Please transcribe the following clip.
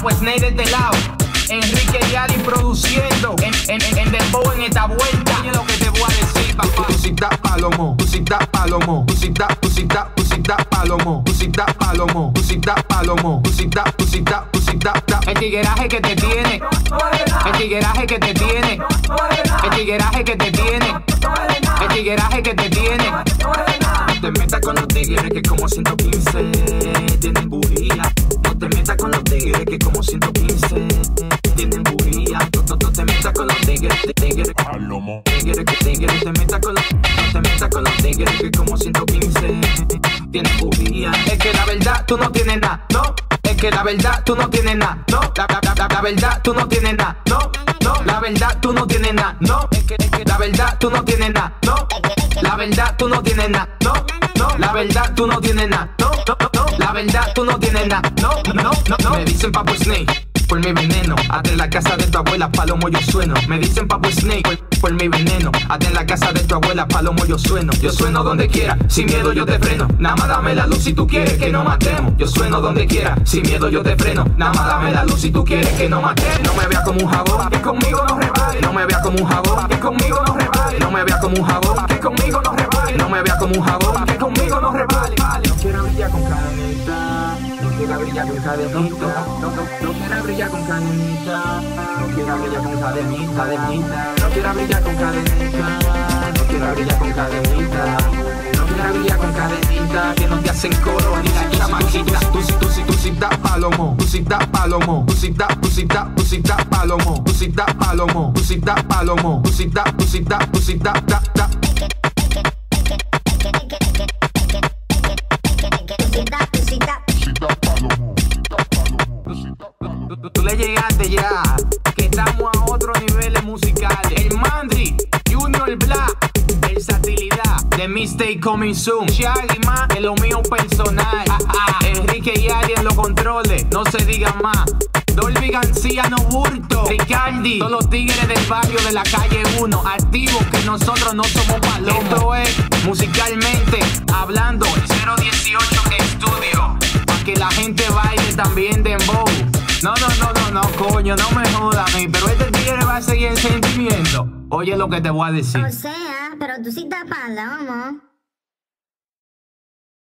pues Snake de este lado. Enrique y Ali produciendo en Dembow en esta vuelta. Oye lo que te voy a decir, papá. Pusita palomo, pusita palomo, pusita palomo, pusita palomo, pusita palomo, pusita. El tigueraje que te tiene, el tigueraje que te tiene, el tigueraje que te tiene, el tigueraje que te tiene. No te metas con los tigres que como 115 tienen bujía. No te metas con los tigres que como 115 tienen bujía. No te metas con los tigres, palomo. Tigres, te metas con los, no te metas con los tigres que como 115 tienen bujía. Es que la verdad tú no tienes nada, no. Es que la verdad tú no tienes nada, no. La verdad tú no tienes nada, no. La verdad tú no tienes nada, no. Es que la verdad tú no tienes nada, no. La verdad tú no tienes nada, no. La verdad tú no tienes nada, no. La verdad tú no tienes nada, no. Me dicen Papo Snake por mi veneno. Hasta en la casa de tu abuela, palomo, yo sueno. Me dicen Papo Snake por mi veneno. Hasta en la casa de tu abuela, palomo, yo sueno. Yo sueno donde quiera, sin miedo yo te freno. Nada más dame la luz si tú quieres que no matemos. Yo sueno donde quiera, sin miedo yo te freno. Nada más dame la luz si tú quieres que no matemos. No me veas como un jabón, que conmigo no rebale. No me veas como un jabón, que conmigo no rebale. No me veas como un jabón, que conmigo no rebale. No me veas como un jabón, que conmigo no rebale. No quiero brillar con cadenita, no quiero brillar con cadenita, no quiero brillar con cadenita, no quiero brillar con cadenita, no quiero brillar con cadenita, no quiero brillar con cadenita, no quiero brillar con cadenita, que no te hacen coro ni la chamaquita. Pusita palomo, pusita palomo, pusita palomo, pusita palomo, pusita palomo, pusita Tú le llegaste ya, que estamos a otros niveles musicales. El Mandri, Junior Black, versatilidad, The Mistake Coming Soon, Charlie más, en lo mío personal. Enrique y Ali en los controles, no se diga más. Dolby García no bulto, Ricardi, todos los tigres del barrio de la calle 1, activos que nosotros no somos palomos. Esto es musicalmente hablando, el 018 Estudio, para que la gente baile también dembow. No, coño, no me jodas a mí, pero este tigre va a seguir el sentimiento. Oye lo que te voy a decir. O sea, pero tú sí estás palomo.